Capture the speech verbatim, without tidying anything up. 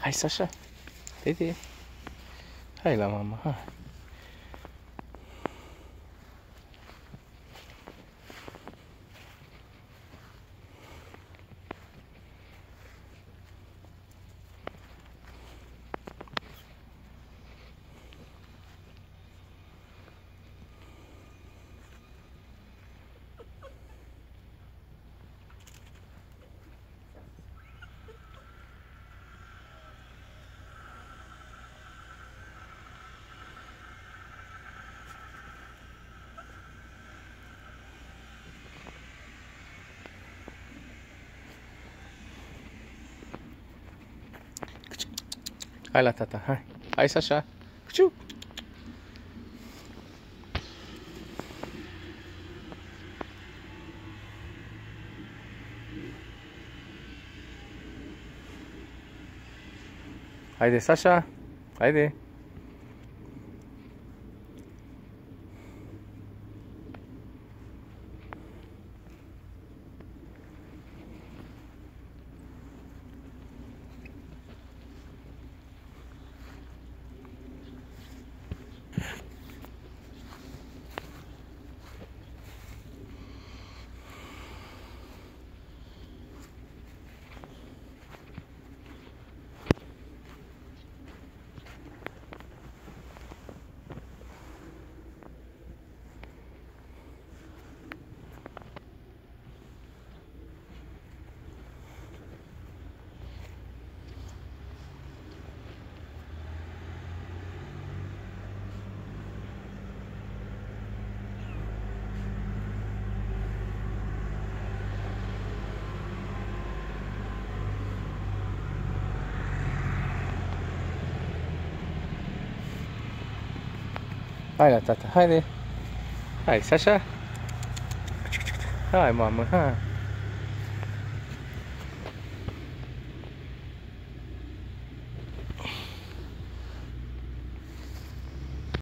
Hai, Sasha. Dede. Hai la mama, hai. Hai la tata, hai. Hai, Sasha. Cuciu. Haide, Sasha. Haide. Hai la tata, haide. Hai, Sasha. Hai, mamă, hai.